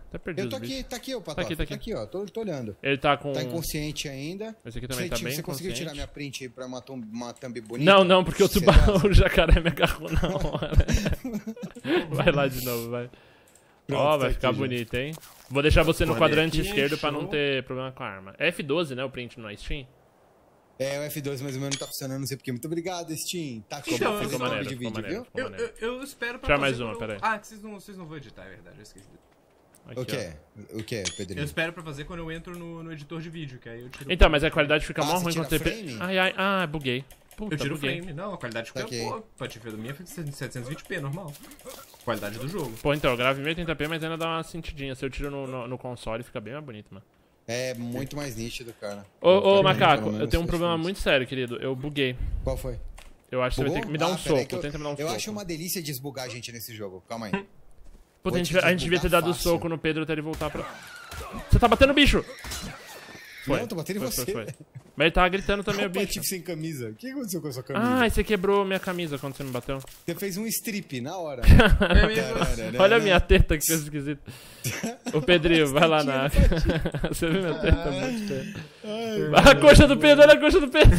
Speaker 1: Até perdi
Speaker 3: Eu
Speaker 1: os
Speaker 3: tô aqui,
Speaker 1: bichos.
Speaker 3: tá aqui, ô Patof.
Speaker 1: Tá aqui, tá
Speaker 3: Tá
Speaker 1: aqui.
Speaker 3: aqui, ó. Tô, tô olhando.
Speaker 1: Ele tá com...
Speaker 3: Tá inconsciente ainda.
Speaker 1: Esse aqui também
Speaker 3: você,
Speaker 1: tá
Speaker 3: tipo,
Speaker 1: bem
Speaker 3: Você conseguiu tirar
Speaker 1: inconsciente.
Speaker 3: minha print aí pra uma, thumb, uma thumb bonita?
Speaker 1: Não, não, porque o
Speaker 3: Você
Speaker 1: tubarão,
Speaker 3: tá-
Speaker 1: o jacaré me agarrou na hora. Vai lá de novo, vai.
Speaker 3: Pronto,
Speaker 1: Ó,
Speaker 3: tá
Speaker 1: vai
Speaker 3: aqui
Speaker 1: ficar
Speaker 3: já.
Speaker 1: bonito, hein? Vou deixar você no
Speaker 2: Olha
Speaker 1: quadrante
Speaker 2: aqui,
Speaker 1: esquerdo pra
Speaker 2: show.
Speaker 1: não ter problema com a arma. É F doze, né, o print no Steam?
Speaker 3: É, o F dois mais ou menos não tá funcionando, não sei porquê. Muito obrigado, Steam. Tá aqui,
Speaker 2: Então,
Speaker 3: vou fazer
Speaker 2: ficou
Speaker 3: um
Speaker 1: maneiro,
Speaker 3: vídeo,
Speaker 1: ficou maneiro.
Speaker 3: viu?
Speaker 1: Ficou
Speaker 2: Eu,
Speaker 1: maneiro.
Speaker 2: eu, eu espero pra
Speaker 1: Tira
Speaker 2: fazer
Speaker 1: mais uma,
Speaker 2: quando-
Speaker 1: pera aí.
Speaker 2: Ah, que vocês não, vocês não vão editar, é verdade, eu esqueci.
Speaker 1: Aqui,
Speaker 3: O
Speaker 1: ó.
Speaker 3: que? O que,
Speaker 2: Eu
Speaker 3: Pedrinho?
Speaker 2: espero pra fazer quando eu entro no, no editor de vídeo, que aí eu tiro...
Speaker 1: Então, mas a qualidade fica
Speaker 3: Ah,
Speaker 1: mó
Speaker 3: você
Speaker 1: ruim
Speaker 3: tira
Speaker 1: quando você... pe-
Speaker 3: frame?
Speaker 1: Ai, ai, ah, buguei. Puta,
Speaker 2: Eu tiro o
Speaker 1: buguei.
Speaker 2: frame. Não, a qualidade fica
Speaker 3: Tá aqui.
Speaker 2: boa. Pode ver, da minha fica setecentos e vinte p, normal. Qualidade do jogo.
Speaker 1: Pô, então, eu gravo em mil e oitenta p, mas ainda dá uma sentidinha. Se eu tiro no, no, no console, fica bem mais bonito, mano.
Speaker 3: É muito mais nítido, cara.
Speaker 1: Ô, ô,
Speaker 3: Pelo
Speaker 1: Macaco,
Speaker 3: menos
Speaker 1: eu tenho um
Speaker 3: faz
Speaker 1: problema
Speaker 3: diferença.
Speaker 1: muito sério, querido. Eu buguei.
Speaker 3: Qual foi?
Speaker 1: Eu acho que você vai ter
Speaker 3: Bugou?
Speaker 1: que me dar um
Speaker 3: Ah, peraí
Speaker 1: soco.
Speaker 3: que eu-
Speaker 1: Tenta me dar um
Speaker 3: Eu
Speaker 1: soco.
Speaker 3: acho uma delícia desbugar a gente nesse jogo. Calma aí.
Speaker 1: Puta,
Speaker 3: Vou
Speaker 1: a gente,
Speaker 3: te
Speaker 1: a gente devia ter
Speaker 3: desbugar
Speaker 1: dado
Speaker 3: fácil.
Speaker 1: soco no Pedro até ele voltar pra... Você tá batendo o bicho! Foi.
Speaker 3: Não, tô batendo em
Speaker 1: Foi,
Speaker 3: você.
Speaker 1: foi, foi. Mas ele tava gritando também o
Speaker 3: Opa,
Speaker 1: bicho.
Speaker 3: tipo sem camisa. O que aconteceu com a sua camisa?
Speaker 1: Ah, e você quebrou minha camisa quando você me bateu.
Speaker 3: Você fez um strip na hora.
Speaker 1: Olha a minha teta, que coisa esquisita. Ô Pedrinho, vai lá na... Você viu minha teta? Muito feia. A coxa do Pedro, olha a coxa do Pedro.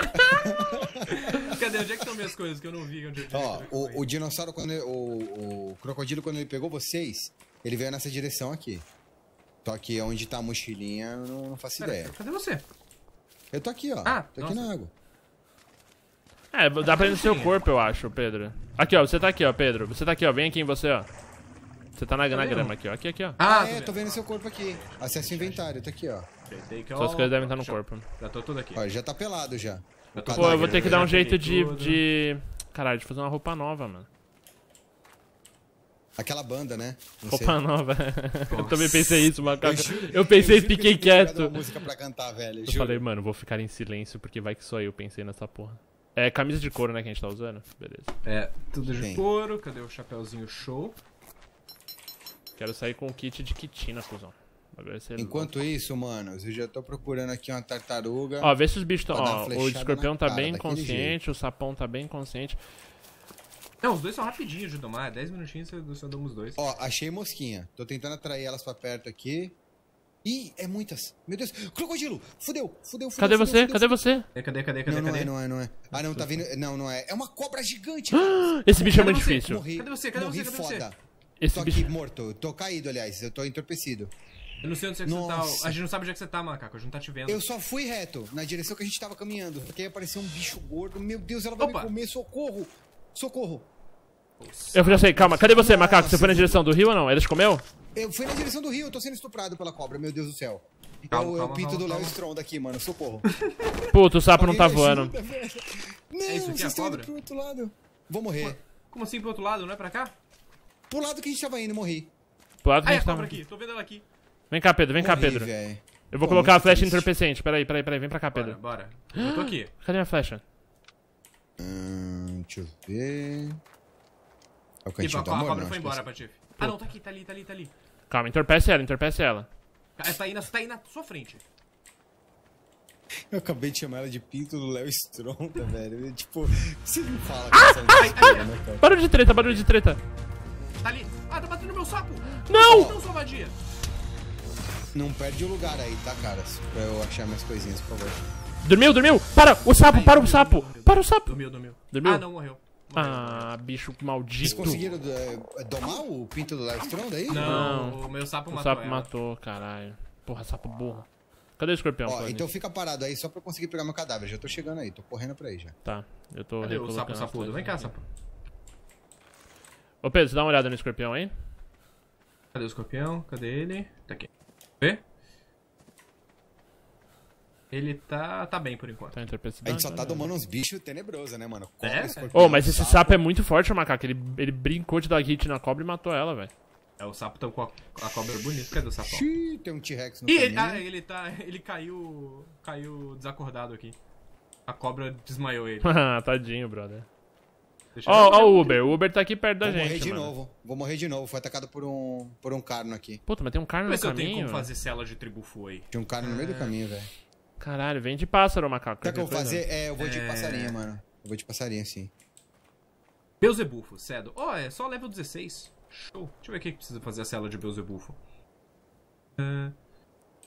Speaker 2: Cadê? Onde é que estão minhas coisas que eu não vi? Onde, onde,
Speaker 3: Ó,
Speaker 2: onde-
Speaker 3: o, o dinossauro, quando ele- o, o crocodilo, quando ele pegou vocês, ele veio nessa direção aqui. Só que onde tá a mochilinha, eu não, não faço
Speaker 2: Pera,
Speaker 3: ideia.
Speaker 2: cadê você?
Speaker 3: Eu tô aqui, ó.
Speaker 2: Ah,
Speaker 3: tô aqui
Speaker 2: nossa.
Speaker 3: na água.
Speaker 1: É, dá pra ir no seu corpo, eu acho, Pedro. Aqui, ó, você tá aqui, ó, Pedro. Você tá aqui, ó, vem aqui em você, ó. Você tá na, na
Speaker 2: Cadê?
Speaker 3: um?
Speaker 1: grama aqui, ó. Aqui, aqui, ó.
Speaker 2: Ah,
Speaker 3: Ah, é, tô vendo seu corpo aqui. Acesse o inventário, tá aqui, ó.
Speaker 1: Suas coisas devem estar no corpo.
Speaker 2: Já tô tudo aqui.
Speaker 3: Ó, já tá pelado já.
Speaker 2: Já tô
Speaker 1: Pô, eu vou ter que dar um
Speaker 2: já
Speaker 1: jeito
Speaker 2: peguei
Speaker 1: de,
Speaker 2: tudo.
Speaker 1: de... Caralho, de fazer uma roupa nova, mano.
Speaker 3: Aquela banda, né? Não sei.
Speaker 1: Roupa nova. Eu também pensei isso, macaco.
Speaker 3: juro-
Speaker 1: Eu pensei e
Speaker 3: juro que
Speaker 1: fiquei
Speaker 3: eu tinha pegado
Speaker 1: quieto.
Speaker 3: uma música pra cantar, velho.
Speaker 1: Eu
Speaker 3: juro.
Speaker 1: falei, mano, vou ficar em silêncio porque vai que só eu pensei nessa porra. É camisa de couro, né, que a gente tá usando? Beleza.
Speaker 2: É, tudo de
Speaker 3: Tem.
Speaker 2: couro. Cadê o chapéuzinho show?
Speaker 1: Quero sair com o kit de quitina, cuzão. Agora esse é
Speaker 3: Enquanto isso, mano, eu já tô procurando aqui uma tartaruga.
Speaker 1: Ó, vê se os bichos estão.
Speaker 3: Pra dar uma
Speaker 1: Ó, o
Speaker 3: flechada
Speaker 1: escorpião
Speaker 3: na
Speaker 1: tá
Speaker 3: cara,
Speaker 1: bem
Speaker 3: daquele
Speaker 1: inconsciente, o sapão tá bem inconsciente.
Speaker 2: Não, os dois são rapidinhos de domar. dez minutinhos você, você doma os dois.
Speaker 3: Ó, achei mosquinha. Tô tentando atrair elas pra perto aqui. Ih, é muitas. Meu Deus. Crocodilo! Fudeu, fudeu, fudeu.
Speaker 1: Cadê
Speaker 3: fudeu,
Speaker 1: você?
Speaker 3: fudeu,
Speaker 1: Cadê você?
Speaker 2: Cadê, cadê, cadê, cadê?
Speaker 3: Não, não
Speaker 2: cadê?
Speaker 3: é, não é, não é. Ah, não, tá vindo. Não, não é. É uma cobra gigante.
Speaker 1: Esse bicho é
Speaker 2: Cadê
Speaker 1: muito
Speaker 2: você?
Speaker 1: difícil.
Speaker 3: Morri.
Speaker 2: Cadê você? Cadê
Speaker 3: Morri
Speaker 2: você? Cadê você?
Speaker 3: foda.
Speaker 1: Esse
Speaker 3: Tô
Speaker 1: bicho.
Speaker 3: aqui morto. Tô caído, aliás. Eu tô entorpecido.
Speaker 2: Eu não sei onde é que você tá.
Speaker 3: Nossa.
Speaker 2: A gente não sabe onde é que você tá, macaco. A gente não tá te vendo.
Speaker 3: Eu só fui reto, na direção que a gente tava caminhando. Porque aí apareceu um bicho gordo. Meu Deus, ela vai
Speaker 2: Opa.
Speaker 3: me comer. Socorro! Socorro!
Speaker 1: Eu já sei, calma. Cadê você, macaco?
Speaker 3: Nossa,
Speaker 1: Você foi na
Speaker 3: eu-
Speaker 1: direção do rio ou não? Ele te comeu?
Speaker 3: Eu fui na direção do rio. Eu tô sendo estuprado pela cobra. Meu Deus do céu.
Speaker 2: Calma,
Speaker 3: é o, é o
Speaker 2: calma,
Speaker 3: pinto
Speaker 2: calma,
Speaker 3: do Léo
Speaker 2: calma.
Speaker 3: Stronda aqui, mano. Socorro.
Speaker 1: Puta, o sapo não tá
Speaker 3: Alguém me
Speaker 1: voando.
Speaker 3: ajuda, velho. Não,
Speaker 2: É isso aqui,
Speaker 3: vocês
Speaker 2: a
Speaker 3: estão indo
Speaker 2: cobra?
Speaker 3: pro outro lado. Vou morrer.
Speaker 2: Como assim pro outro lado? Não é pra cá?
Speaker 3: Pro lado que a gente tava indo, morri.
Speaker 1: Pro lado que a
Speaker 2: Ai, a
Speaker 1: gente
Speaker 2: cobra
Speaker 1: tava.
Speaker 2: aqui. Tô vendo ela aqui.
Speaker 1: Vem cá, Pedro, vem cá,
Speaker 3: Morri,
Speaker 1: Pedro.
Speaker 3: velho.
Speaker 1: Eu vou
Speaker 3: Pô,
Speaker 1: colocar a
Speaker 3: muito
Speaker 1: flecha
Speaker 3: triste.
Speaker 1: entorpecente. Peraí, peraí, peraí. Vem pra cá,
Speaker 2: Bora,
Speaker 1: Pedro.
Speaker 2: bora. Eu tô aqui.
Speaker 1: Cadê minha flecha?
Speaker 3: Hum, deixa eu ver. É o
Speaker 2: Ih,
Speaker 3: cantinho
Speaker 2: a,
Speaker 3: do
Speaker 2: a
Speaker 3: amor,
Speaker 2: cobra
Speaker 3: não?
Speaker 2: foi
Speaker 3: Acho que
Speaker 2: embora,
Speaker 3: é
Speaker 2: Patife. Ah, não. Tá aqui, tá ali, tá ali, tá ali.
Speaker 1: Calma, entorpece ela, entorpece ela.
Speaker 2: Ah, Tá aí na, tá aí na sua frente.
Speaker 3: esse. Eu acabei de chamar ela de pinto do Léo Stronda, velho. Tipo, você não fala com essa desespero, né, cara?
Speaker 1: Barulho de treta, barulho de treta.
Speaker 2: Tá ali. Ah, tá batendo no meu sapo.
Speaker 1: Não!
Speaker 2: Não, sua vadia.
Speaker 3: Não perde o lugar aí, tá, caras? Pra eu achar minhas coisinhas, por favor.
Speaker 1: Dormiu, dormiu? Para! O sapo,
Speaker 2: Ai,
Speaker 1: para o
Speaker 2: dormiu,
Speaker 1: sapo!
Speaker 2: dormiu,
Speaker 1: Para o sapo!
Speaker 2: Dormiu, dormiu.
Speaker 1: Dormiu?
Speaker 2: Ah, não, morreu. Morreu.
Speaker 1: Ah, bicho
Speaker 3: Vocês
Speaker 1: maldito.
Speaker 3: conseguiram é, domar o pinto do Léo Stronda aí?
Speaker 2: Não,
Speaker 1: Não.
Speaker 2: o meu sapo
Speaker 1: O
Speaker 2: matou
Speaker 1: sapo
Speaker 2: ela.
Speaker 1: matou, caralho. Porra, sapo burro. Cadê o escorpião?
Speaker 3: Ó,
Speaker 1: Clone?
Speaker 3: então fica parado aí só pra eu conseguir pegar meu cadáver. Já tô chegando aí, tô correndo pra aí já.
Speaker 1: Tá, eu tô
Speaker 2: Cadê o
Speaker 1: recolocando
Speaker 2: sapo
Speaker 1: as
Speaker 2: sapudo?
Speaker 1: coisas
Speaker 2: Vem cá,
Speaker 1: aqui.
Speaker 2: sapo.
Speaker 1: Ô Pedro, você dá uma olhada no escorpião aí?
Speaker 2: Cadê o escorpião? Cadê ele? Tá aqui. Vê? Ele tá, tá bem por enquanto.
Speaker 1: Tá entorpecido.
Speaker 3: A gente só tá domando uns bichos tenebrosos, né, mano? Cobra,
Speaker 2: É?
Speaker 3: escorpião,
Speaker 1: Ô, mas esse sapo é muito forte, o macaco. Ele, ele brincou de dar hit na cobra e matou ela, velho.
Speaker 2: É, o sapo tá com a, a cobra bonita. Cadê o sapão?
Speaker 3: Xiii, tem um T-Rex no
Speaker 2: Ih, ele,
Speaker 3: caminho.
Speaker 2: ah, ele tá. Ele caiu. Caiu desacordado aqui. A cobra desmaiou ele.
Speaker 1: Tadinho, brother.
Speaker 2: Deixa eu
Speaker 1: Ó,
Speaker 2: ver.
Speaker 1: ó o Uber. O Uber tá aqui perto da
Speaker 3: Vou morrer
Speaker 1: gente,
Speaker 3: de
Speaker 1: mano.
Speaker 3: novo. Vou morrer de novo. Foi atacado por um, por um carno aqui.
Speaker 1: Puta, mas tem um carno
Speaker 2: Vê
Speaker 1: no
Speaker 2: se eu tenho
Speaker 1: caminho.
Speaker 2: como fazer cela de tribufu aí.
Speaker 3: Tinha um carno no meio do caminho, velho.
Speaker 1: Caralho, vem de pássaro, macaco.
Speaker 3: Sabe o que eu vou
Speaker 1: qualquer coisa.
Speaker 3: fazer? É, eu vou de
Speaker 2: É.
Speaker 3: passarinho, mano. Eu vou de passarinho, sim.
Speaker 2: Beelzebufo, cedo. Ó, é só level dezesseis. Show. Deixa eu ver o que que precisa fazer a cela de Beelzebufo.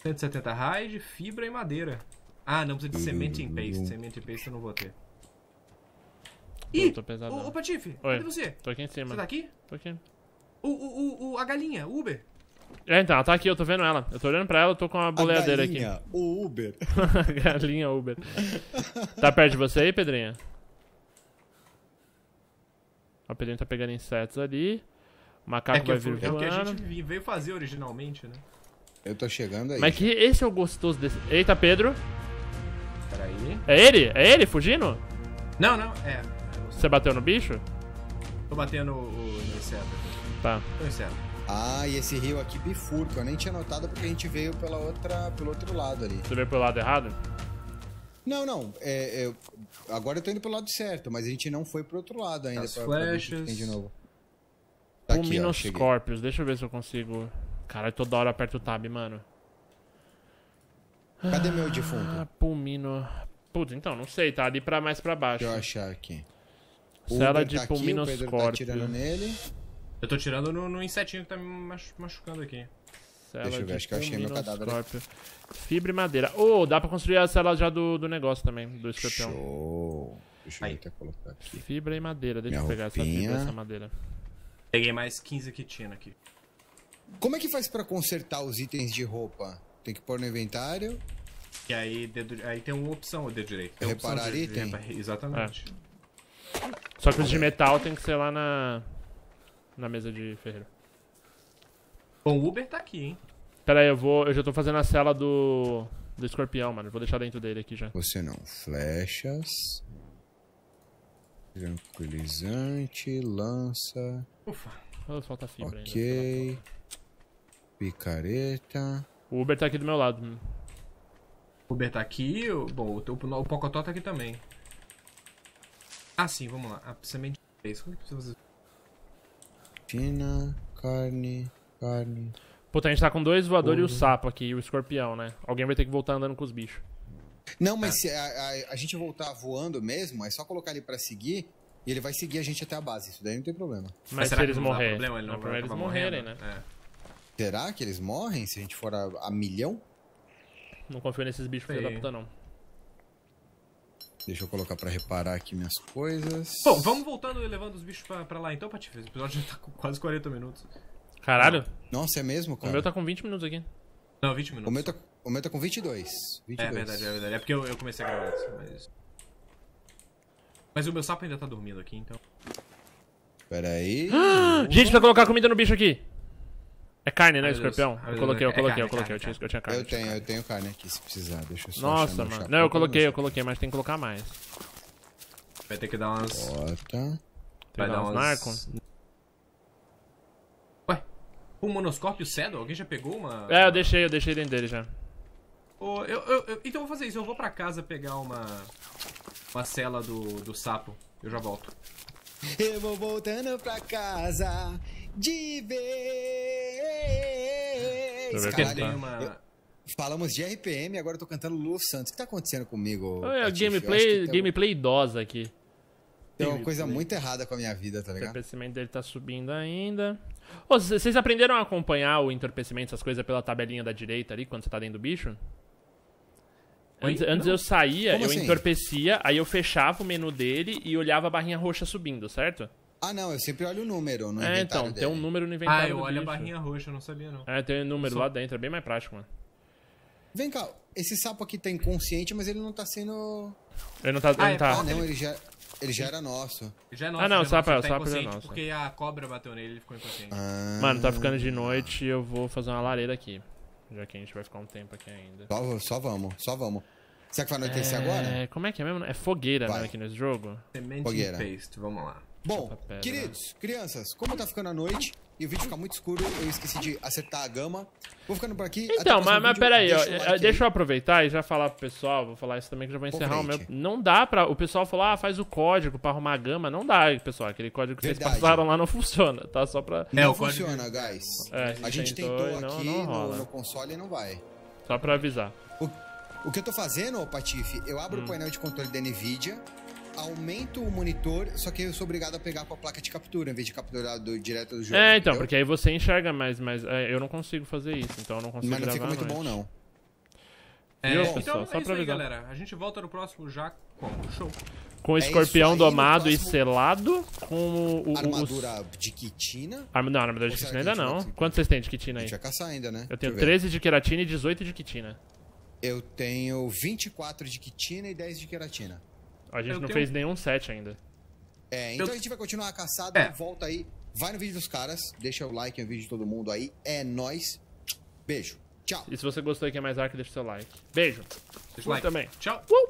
Speaker 2: cento e setenta raid, fibra e madeira. Ah, não precisa de semente em paste. Semente em paste eu não vou ter. Ih,
Speaker 1: tô pesado,
Speaker 2: ô,
Speaker 1: não.
Speaker 2: ô Patife,
Speaker 1: Oi.
Speaker 2: cadê você?
Speaker 1: Tô aqui em cima.
Speaker 2: Você tá aqui?
Speaker 1: Tô aqui.
Speaker 2: O, o, o, o- a galinha, o Uber.
Speaker 1: É, então, ela tá aqui, eu tô vendo ela. Eu tô olhando pra ela, eu tô com uma boleadeira aqui.
Speaker 3: galinha, o Uber.
Speaker 1: Galinha Uber. Tá perto de você aí, Pedrinha? O Pedrinho tá pegando insetos ali. O macaco
Speaker 2: É, que
Speaker 1: vai
Speaker 2: eu fui-
Speaker 1: vir
Speaker 2: é o que a
Speaker 1: voando.
Speaker 2: gente vi- veio fazer originalmente, né?
Speaker 3: Eu tô chegando aí.
Speaker 1: Mas que esse é o gostoso desse... Eita, Pedro.
Speaker 2: Peraí.
Speaker 1: É ele? É ele fugindo?
Speaker 2: Não, não, é. é você.
Speaker 1: Você bateu no bicho?
Speaker 2: Tô batendo o, o no inseto.
Speaker 1: Tá.
Speaker 2: No inseto.
Speaker 3: Ah, e esse rio aqui bifurca. Eu nem tinha notado porque a gente veio pela outra, pelo outro lado ali.
Speaker 1: Você veio pro lado errado?
Speaker 3: Não, não. É, é, agora eu tô indo pelo lado certo, mas a gente não foi pro outro lado ainda.
Speaker 2: As
Speaker 3: pra, pra ver o que
Speaker 2: flechas.
Speaker 3: tem de novo. Tá aqui, ó, cheguei.
Speaker 1: Pulminoscorpios. Deixa eu ver se eu consigo... Caralho, toda hora eu aperto o tab, mano.
Speaker 3: Cadê meu
Speaker 1: Ah,
Speaker 3: defunto?
Speaker 1: pulmino... Putz, então, não sei. Tá ali pra mais pra baixo.
Speaker 3: Deixa eu achar aqui. O
Speaker 1: Cela
Speaker 3: Uber
Speaker 1: de
Speaker 3: tá aqui, o Pedro tá
Speaker 1: pulminoscópio.
Speaker 3: atirando nele.
Speaker 2: Eu tô tirando no, no insetinho que tá me machu- machucando aqui.
Speaker 1: Cela
Speaker 3: Deixa eu ver,
Speaker 1: de
Speaker 3: acho que eu achei meu cadáver aqui.
Speaker 1: pulminoscópio. Fibra e madeira. Oh, dá pra construir a cela já do, do negócio também, do escorpião.
Speaker 3: Show. Deixa eu
Speaker 2: Aí.
Speaker 3: até colocar aqui.
Speaker 1: Fibra e madeira. Deixa
Speaker 3: Minha
Speaker 1: eu pegar essa
Speaker 3: roupinha.
Speaker 1: fibra e essa madeira.
Speaker 2: Peguei mais quinze quitina aqui.
Speaker 3: Como é que faz pra consertar os itens de roupa? Tem que pôr no inventário?
Speaker 2: E aí, dedo, aí tem uma opção, o dedo direito. Tem a opção
Speaker 3: Reparar
Speaker 2: de- de
Speaker 3: item?
Speaker 2: repa- Exatamente.
Speaker 1: Só que os de metal tem que ser lá na... Na mesa de ferreiro.
Speaker 2: Bom, o Uber tá aqui, hein?
Speaker 1: Pera aí, eu vou... Eu já tô fazendo a cela do... Do escorpião, mano. Vou deixar dentro dele aqui já.
Speaker 3: Você não. Flechas. Tranquilizante. Lança.
Speaker 2: Ufa.
Speaker 1: Oh, falta fibra ainda.
Speaker 3: Ok. Picareta.
Speaker 1: O Uber tá aqui do meu lado.
Speaker 2: O Uber tá aqui, o, bom, o, teu, o Pocotó tá aqui também. Ah, sim, vamos lá. A semente de três. Como é que precisa fazer?
Speaker 3: China. Carne. Carne.
Speaker 1: Puta, a gente tá com dois voadores e o
Speaker 3: Porra.
Speaker 1: sapo aqui, e o escorpião, né? Alguém vai ter que voltar andando com os bichos.
Speaker 3: Não, mas se a, a, a gente voltar voando mesmo, é só colocar ele pra seguir e ele vai seguir a gente até a base. Isso daí não tem problema.
Speaker 1: Mas, se
Speaker 2: será que
Speaker 1: eles
Speaker 2: não dá
Speaker 1: morrerem.
Speaker 2: problema? Ele não
Speaker 1: Não, pra
Speaker 2: vai
Speaker 1: eles
Speaker 2: acabar
Speaker 1: morrerem,
Speaker 2: morrendo?
Speaker 1: né?
Speaker 2: É.
Speaker 3: Será que eles morrem se a gente for a, a milhão?
Speaker 1: Não confio nesses bichos filha
Speaker 2: Sei.
Speaker 1: da puta, não.
Speaker 3: Deixa eu colocar pra reparar aqui minhas coisas.
Speaker 2: Bom, vamos voltando e levando os bichos pra, pra lá então, Patife. Esse episódio já tá com quase quarenta minutos.
Speaker 1: Caralho,
Speaker 3: Nossa, é mesmo,
Speaker 1: o
Speaker 3: cara?
Speaker 1: meu tá com vinte minutos aqui.
Speaker 2: Não, vinte minutos.
Speaker 3: O meu tá, o meu tá com vinte e dois. vinte e dois.
Speaker 2: É verdade, é verdade. É porque eu, eu comecei a gravar isso, mas... Mas o meu sapo ainda tá dormindo aqui, então...
Speaker 3: Pera aí.
Speaker 1: Gente, pra colocar comida no bicho aqui. É carne, né,
Speaker 2: Ai, meu Deus.
Speaker 1: escorpião?
Speaker 2: Ai,
Speaker 1: Eu
Speaker 2: meu
Speaker 1: coloquei, eu
Speaker 2: Deus. É
Speaker 1: coloquei, eu
Speaker 2: carne,
Speaker 1: coloquei. Eu
Speaker 2: carne,
Speaker 1: tinha, eu tinha carne.
Speaker 3: Eu tenho, eu tenho carne aqui se precisar. Deixa eu só
Speaker 1: Nossa,
Speaker 3: achar meu
Speaker 1: mano.
Speaker 3: chapéu.
Speaker 1: Não, eu coloquei, eu
Speaker 3: Meu
Speaker 1: coloquei, mas tem que colocar mais.
Speaker 2: Vai ter que dar umas...
Speaker 3: chapéu. Bota.
Speaker 1: Tem que
Speaker 2: Vai
Speaker 1: dar
Speaker 2: dar
Speaker 1: uns
Speaker 2: umas...
Speaker 1: narcos.
Speaker 2: Ué, o monoscópio cedo? Alguém já pegou uma...
Speaker 1: É, eu deixei, eu deixei dentro dele já.
Speaker 2: Ô, eu, eu, eu- então eu vou fazer isso, eu vou pra casa pegar uma... Uma cela do, do sapo. Eu já volto.
Speaker 3: Eu vou voltando pra casa de vez.
Speaker 1: Deixa eu ver
Speaker 2: Porque
Speaker 1: Caralho,
Speaker 2: tem
Speaker 1: tá.
Speaker 2: uma...
Speaker 3: eu- Falamos de R P M, agora eu tô cantando Lu Santos. O que tá acontecendo comigo?
Speaker 1: Olha,
Speaker 3: Patife? Eu acho
Speaker 1: gameplay,
Speaker 3: que tem,
Speaker 1: gameplay idosa aqui.
Speaker 3: tem uma coisa muito errada com a minha vida, tá
Speaker 1: O
Speaker 3: ligado?
Speaker 1: entorpecimento dele tá subindo ainda. Ô, c- vocês aprenderam a acompanhar o entorpecimento, essas coisas, pela tabelinha da direita ali, quando você tá dentro do bicho?
Speaker 2: Oi?
Speaker 1: Antes, antes
Speaker 2: Não.
Speaker 1: eu saía,
Speaker 3: Como
Speaker 1: eu
Speaker 3: assim?
Speaker 1: entorpecia, aí eu fechava o menu dele e olhava a barrinha roxa subindo, certo?
Speaker 3: Ah, não, eu sempre olho o número no
Speaker 1: É,
Speaker 3: inventário
Speaker 1: então,
Speaker 3: dele.
Speaker 1: tem um número no inventário
Speaker 2: Ah, eu
Speaker 1: do
Speaker 2: olho a
Speaker 1: bicho.
Speaker 2: barrinha roxa, eu não sabia não.
Speaker 1: É, tem um número
Speaker 2: Só-
Speaker 1: lá dentro, é bem mais prático, mano.
Speaker 3: Vem cá, esse sapo aqui tá inconsciente, mas ele não tá sendo...
Speaker 1: Ele não tá... ele
Speaker 2: Ah,
Speaker 1: não
Speaker 2: é
Speaker 1: tá...
Speaker 3: Ah, não, ele já, ele já era nosso.
Speaker 2: Já é
Speaker 1: Ah, não, o
Speaker 2: já
Speaker 1: sapo é-
Speaker 2: ele
Speaker 1: o
Speaker 2: tá
Speaker 1: sapo já é
Speaker 2: inconsciente
Speaker 1: nosso.
Speaker 2: Porque a cobra bateu nele e ele ficou inconsciente.
Speaker 3: Ah,
Speaker 1: Mano, tá ficando de noite e eu vou fazer uma lareira aqui. Já que a gente vai ficar um tempo aqui ainda.
Speaker 3: Só, só vamos, só vamos. Será que vai anoitecer agora?
Speaker 1: É, como é que é mesmo? É fogueira,
Speaker 3: Vai.
Speaker 1: né, aqui nesse jogo?
Speaker 2: Semente
Speaker 3: Fogueira.
Speaker 2: e paste, vamos lá.
Speaker 3: Bom,
Speaker 1: Chupa pedra.
Speaker 3: queridos, crianças, como tá ficando a noite e o vídeo fica muito escuro, eu esqueci de acertar a gama. Vou ficando por aqui. até o
Speaker 1: Então,
Speaker 3: próximo
Speaker 1: mas, mas
Speaker 3: vídeo.
Speaker 1: peraí, ó,
Speaker 3: Deixa o
Speaker 1: eh,
Speaker 3: like
Speaker 1: deixa eu
Speaker 3: aí.
Speaker 1: aproveitar e já falar pro pessoal, vou falar isso também que já vou
Speaker 3: Por
Speaker 1: encerrar o meu.
Speaker 3: frente.
Speaker 1: Não dá pra. O pessoal falou, ah, faz o código pra arrumar a gama. Não dá, pessoal. Aquele código que vocês
Speaker 3: Verdade.
Speaker 1: passaram lá não funciona, tá? Só pra.
Speaker 3: Não
Speaker 2: É, o código-
Speaker 3: funciona, guys.
Speaker 1: É,
Speaker 3: A gente
Speaker 1: tentou
Speaker 3: tentou
Speaker 1: e não-
Speaker 3: aqui
Speaker 1: não
Speaker 3: no,
Speaker 1: rola.
Speaker 3: no console e não vai.
Speaker 1: Só pra avisar.
Speaker 3: O, o que eu tô fazendo, ô Patife, eu
Speaker 1: Hum.
Speaker 3: abro o painel de controle da NVIDIA, aumento o monitor, só que eu sou obrigado a pegar com a placa de captura, em vez de capturar do, direto do jogo.
Speaker 1: É, então,
Speaker 3: entendeu?
Speaker 1: porque aí você enxerga, mas, mas é, eu não consigo fazer isso, então eu não consigo
Speaker 3: Mas não
Speaker 1: gravar
Speaker 3: fica muito
Speaker 1: à
Speaker 3: bom,
Speaker 1: noite.
Speaker 3: não.
Speaker 2: É,
Speaker 1: Viu,
Speaker 2: então
Speaker 1: pessoal?
Speaker 2: é
Speaker 1: Só
Speaker 2: isso
Speaker 1: pra
Speaker 2: aí,
Speaker 1: avisar.
Speaker 2: galera. A gente volta no próximo já com show.
Speaker 1: Com o
Speaker 3: É
Speaker 1: escorpião
Speaker 3: isso aí, no
Speaker 1: domado e
Speaker 3: próximo-
Speaker 1: selado, com o... o
Speaker 3: Armadura de quitina.
Speaker 1: Arma... Não, armadura de
Speaker 3: Ou será
Speaker 1: quitina
Speaker 3: que a
Speaker 1: ainda
Speaker 3: gente
Speaker 1: não.
Speaker 3: vai-
Speaker 1: Quanto vocês têm de quitina
Speaker 3: A
Speaker 1: aí?
Speaker 3: gente vai caçar ainda, né?
Speaker 1: Eu tenho
Speaker 3: Deixa ver.
Speaker 1: treze de queratina e dezoito de quitina.
Speaker 3: Eu tenho vinte e quatro de quitina e dez de queratina.
Speaker 1: A gente
Speaker 2: Eu
Speaker 1: não
Speaker 2: tenho-
Speaker 1: fez nenhum set ainda.
Speaker 3: É, então
Speaker 2: Eu-
Speaker 3: a gente vai continuar a caçada.
Speaker 2: É.
Speaker 3: Volta aí. Vai no vídeo dos caras. Deixa o like no vídeo de todo mundo aí. É nóis. Beijo. Tchau.
Speaker 1: E se você gostou e quer mais arco, deixa o seu like. Beijo.
Speaker 2: Deixa o
Speaker 1: Fui
Speaker 2: like.
Speaker 1: também.
Speaker 2: Tchau.
Speaker 1: Uh!